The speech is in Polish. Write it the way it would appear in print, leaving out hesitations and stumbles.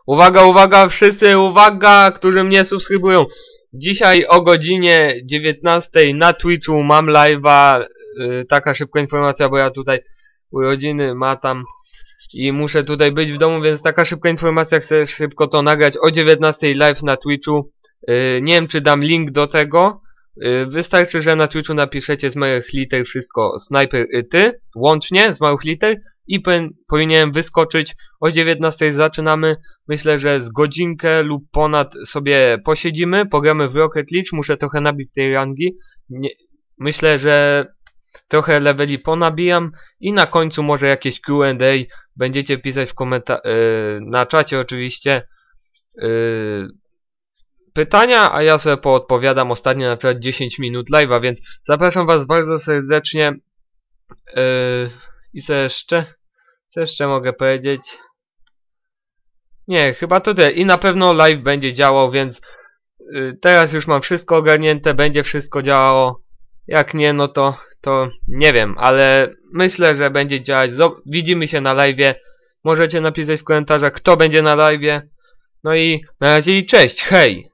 Uwaga, uwaga, wszyscy, uwaga, którzy mnie subskrybują. Dzisiaj o godzinie 19 na Twitchu mam live'a. Taka szybka informacja, bo ja tutaj urodziny matam i muszę tutaj być w domu, więc taka szybka informacja, chcę szybko to nagrać o 19 live na Twitchu. Nie wiem, czy dam link do tego. Wystarczy, że na Twitchu napiszecie z małych liter wszystko Sniper ty, łącznie z małych liter i powinienem wyskoczyć. O 19 zaczynamy. Myślę, że z godzinkę lub ponad sobie posiedzimy, pogramy w Rocket League. Muszę trochę nabić tej rangi. Myślę, że trochę leveli ponabijam i na końcu może jakieś Q&A będziecie pisać w na czacie oczywiście pytania, a ja sobie poodpowiadam ostatnio na przykład 10 minut live'a, więc zapraszam was bardzo serdecznie. I co jeszcze mogę powiedzieć? Nie, chyba to tyle. I na pewno live będzie działał, więc teraz już mam wszystko ogarnięte, będzie wszystko działało. Jak nie, no to nie wiem, ale myślę, że będzie działać. Widzimy się na live'ie. Możecie napisać w komentarzach, kto będzie na live'ie. No i na razie i cześć, hej!